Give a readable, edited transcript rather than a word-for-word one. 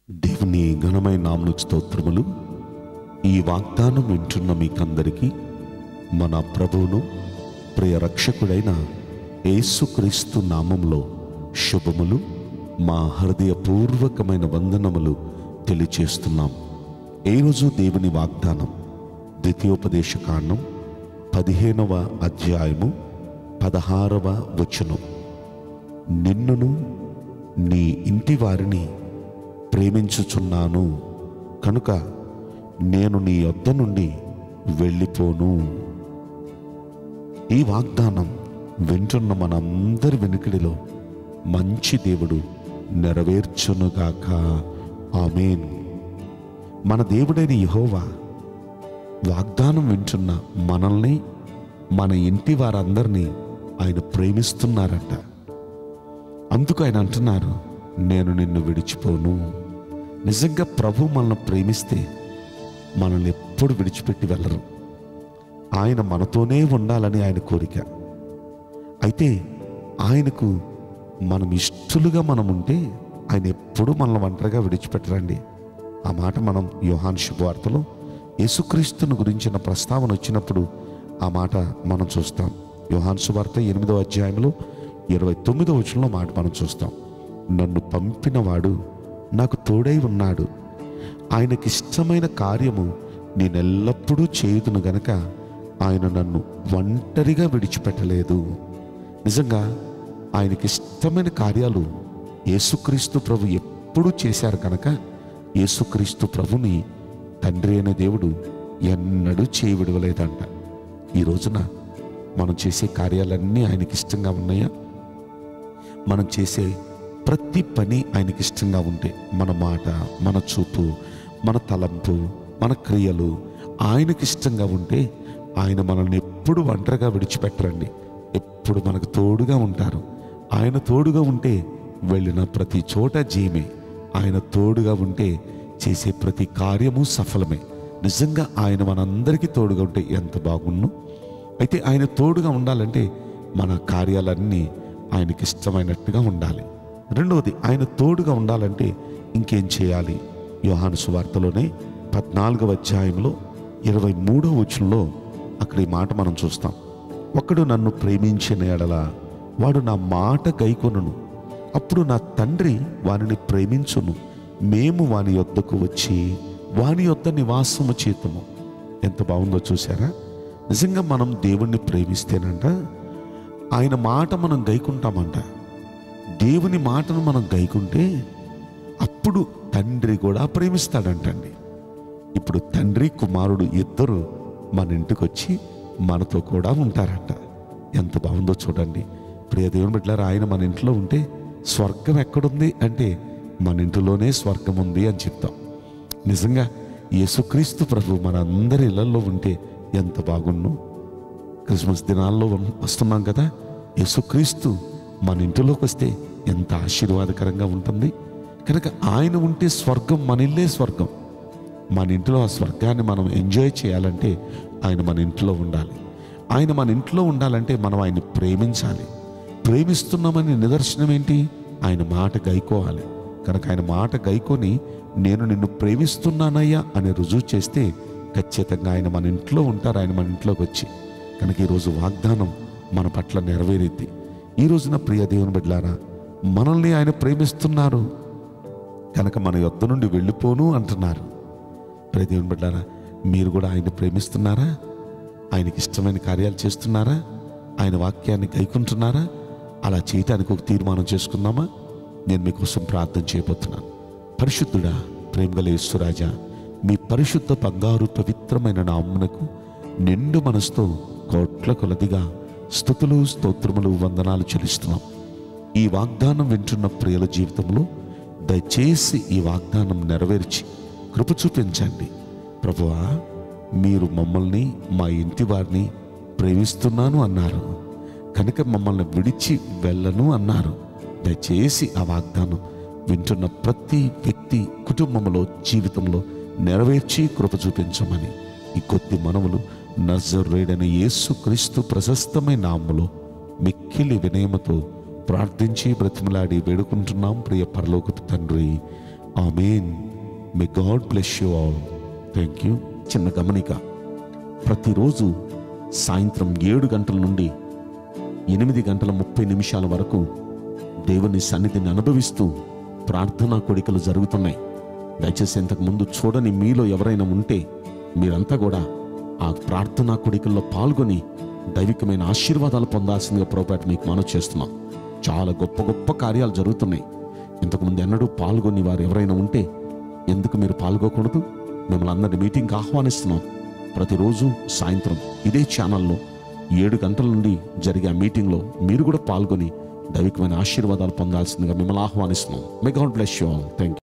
దేవుని ఘనమైన నామమునకు స్తోత్రములు. ఈ వాగ్దానం వింటున్న మీకందరికీ మన ప్రభువును ప్రియ రక్షకుడైన యేసుక్రీస్తు నామములో శుభములు, మా హృదయపూర్వకమైన వందనములు తెలియచేస్తున్నాం. ఈరోజు దేవుని వాగ్దానం ద్వితీయోపదేశకాండం 15వ అధ్యాయము 16వ వచనం. నిన్నును నీ ఇంటి వారిని ప్రేమించుచున్నాను కనుక నేను నీ యొద్ద నుండి వెళ్ళిపోను. ఈ వాగ్దానం వింటున్న మనందరి వెనుకడిలో మంచి దేవుడు నెరవేర్చునుగాక. ఆమేన్. మన దేవుడైన యెహోవా వాగ్దానం వింటున్న మనల్ని, మన ఇంటి వారందరినీ ఆయన ప్రేమిస్తున్నారట. అందుకు ఆయన అంటున్నారు, నేను నిన్ను విడిచిపోను. నిజంగా ప్రభు మనల్ని ప్రేమిస్తే మనల్ని ఎప్పుడు విడిచిపెట్టి వెళ్ళరు. ఆయన మనతోనే ఉండాలని ఆయన కోరిక. అయితే ఆయనకు మనం ఇష్టలుగా మనం ఉంటే ఆయన ఎప్పుడు మనల్ని ఒంటరిగా విడిచిపెట్టరండి. ఆ మాట మనం యోహాను శుభవార్తలో యేసుక్రీస్తుని గురించిన ప్రస్తావన వచ్చినప్పుడు ఆ మాట మనం చూస్తాం. యోహాను సువార్త 8వ అధ్యాయంలో 29వ వచనంలో మాట మనం చూస్తాం. నన్ను పంపినవాడు నాకు తోడై ఉన్నాడు, ఆయనకిష్టమైన కార్యము నేనెల్లప్పుడూ చేయుదును గనక ఆయన నన్ను ఒంటరిగా విడిచిపెట్టలేదు. నిజంగా ఆయనకిష్టమైన కార్యాలు యేసుక్రీస్తు ప్రభు ఎప్పుడూ చేశారు కనుక యేసుక్రీస్తు ప్రభుని తండ్రి అనే దేవుడు ఎన్నడూ చేయవిడవలేదంట. ఈ రోజున మనం చేసే కార్యాలన్నీ ఆయనకి ఇష్టంగా ఉన్నాయా? మనం చేసే ప్రతి పని ఆయనకి ఇష్టంగా ఉంటే, మన మాట, మన చూపు, మన తలంపు, మన క్రియలు ఆయనకి ఇష్టంగా ఉంటే ఆయన మనల్ని ఎప్పుడు ఒంటరిగా విడిచిపెట్టరండి. ఎప్పుడు మనకు తోడుగా ఉంటారు. ఆయన తోడుగా ఉంటే వెళ్ళిన ప్రతి చోట జయమే. ఆయన తోడుగా ఉంటే చేసే ప్రతి కార్యము సఫలమే. నిజంగా ఆయన మనందరికీ తోడుగా ఉంటే ఎంత బాగుండు. అయితే ఆయన తోడుగా ఉండాలంటే మన కార్యాలన్నీ ఆయనకి ఇష్టమైనట్టుగా ఉండాలి. రెండవది, ఆయన తోడుగా ఉండాలంటే ఇంకేం చేయాలి? యోహాను సువార్తలోనే 14వ అధ్యాయంలో 23వ వచనంలో అక్కడ ఈ మాట మనం చూస్తాం. ఒకడు నన్ను ప్రేమించిన ఎడల వాడు నా మాట గైకొనును, అప్పుడు నా తండ్రి వానిని ప్రేమించును, మేము వాని యొద్దకు వచ్చి వాని యొద్ద నివాసము చేతుము. ఎంత బాగుందో చూసారా? నిజంగా మనం దేవుణ్ణి ప్రేమిస్తేనంట ఆయన మాట మనం గైకుంటామంట. దేవుని మాటను మనం గైకుంటే అప్పుడు తండ్రి కూడా ప్రేమిస్తాడంటండి. ఇప్పుడు తండ్రి కుమారుడు ఇద్దరు మన ఇంటికి వచ్చి మనతో కూడా ఉంటారంట. ఎంత బాగుందో చూడండి. ప్రియ దేవుని బిడ్డలారా, ఆయన మన ఇంట్లో ఉంటే స్వర్గం ఎక్కడుంది అంటే మన ఇంటిలోనే స్వర్గం ఉంది అని చెప్తాం. నిజంగా యేసుక్రీస్తు ప్రభు మన అందరి ఇళ్లలో ఉంటే ఎంత బాగుండు. క్రిస్మస్ దినాల్లో వస్తున్నాం కదా, యేసుక్రీస్తు మన ఇంటిలోకి వస్తే ఎంత ఆశీర్వాదకరంగా ఉంటుంది. కనుక ఆయన ఉంటే స్వర్గం, మన ఇల్లే స్వర్గం. మన ఇంట్లో ఆ స్వర్గాన్ని మనం ఎంజాయ్ చేయాలంటే ఆయన మన ఇంట్లో ఉండాలి. ఆయన మన ఇంట్లో ఉండాలంటే మనం ఆయన్ని ప్రేమించాలి. ప్రేమిస్తున్నామని నిదర్శనం ఏంటి? ఆయన మాట గైకోవాలి. కనుక ఆయన మాట గైకొని నేను నిన్ను ప్రేమిస్తున్నానయ్యా అని రుజువు చేస్తే ఖచ్చితంగా ఆయన మన ఇంట్లో ఉంటారు. ఆయన మన ఇంట్లోకి వచ్చి కనుక ఈరోజు వాగ్దానం మన పట్ల నెరవేరిద్ది. ఈ రోజున ప్రియ దేవుని బిడ్డలారా, మనల్ని ఆయన ప్రేమిస్తున్నారు కనుక మన యొద్ద నుండి వెళ్ళిపోను అంటున్నారు. ప్రియ దేవుని బిడ్డలారా, మీరు కూడా ఆయన ప్రేమిస్తున్నారా? ఆయనకి ఇష్టమైన కార్యాలు చేస్తున్నారా? ఆయన వాక్యాన్ని గైకుంటున్నారా? అలా చేయటానికి ఒక తీర్మానం చేసుకుందామా? నేను మీకోసం ప్రార్థన చేయబోతున్నాను. పరిశుద్ధుడా, ప్రేమగల యేసురాజా, మీ పరిశుద్ధ బంగారు పవిత్రమైన నామమునకు నిండు మనసుతో కోట్ల కొలదిగా స్తుతులు, స్తోత్రములు, వందనాలు చెల్లిస్తున్నాం. ఈ వాగ్దానం వింటున్న ప్రియుల జీవితంలో దయచేసి ఈ వాగ్దానం నెరవేర్చి కృప చూపించండి. ప్రభువా, మీరు మమ్మల్ని, మా ఇంటి వారిని ప్రేమిస్తున్నాను అన్నారు కనుక మమ్మల్ని విడిచి వెళ్ళను అన్నారు. దయచేసి ఆ వాగ్దానం వింటున్న ప్రతి వ్యక్తి కుటుంబంలో, జీవితంలో నెరవేర్చి కృప చూపించమని ఈ కొద్ది మనవులు నజరేయుడైన యేసుక్రీస్తు ప్రశస్తమైన నామములో మిక్కిలి వినయముతో ప్రార్థించి బ్రతిమలాడి వేడుకుంటున్నాం ప్రియ పరలోకపు తండ్రి. Amen. May God bless you all. Thank you. చిన్న గమనిక, ప్రతిరోజు సాయంత్రం 7 గంటల నుండి 8:30 వరకు దేవుని సన్నిధిని అనుభవిస్తూ ప్రార్థనా కోడికలు జరుగుతున్నాయి. దయచేసి ఇంతకుముందు చూడని మీలో ఎవరైనా ఉంటే మీరంతా కూడా ఆ ప్రార్థనా కోడికల్లో పాల్గొని దైవికమైన ఆశీర్వాదాలు పొందాల్సిందిగా ప్రభుపేట మీకు మనవి చేస్తున్నాం. చాలా గొప్ప గొప్ప కార్యాలు జరుగుతున్నాయి. ఇంతకుముందు ఎన్నడూ పాల్గొని వారు ఎవరైనా ఉంటే ఎందుకు మీరు పాల్గొకూడదు? మిమ్మల్ని అందరినీ మీటింగ్కి ఆహ్వానిస్తున్నాం. ప్రతిరోజు సాయంత్రం ఇదే ఛానల్లో 7 గంటల నుండి జరిగే ఆ మీటింగ్లో మీరు కూడా పాల్గొని దైవికమైన ఆశీర్వాదాలు పొందాల్సిందిగా మిమ్మల్ని ఆహ్వానిస్తున్నాం. May God bless you all. Thank you.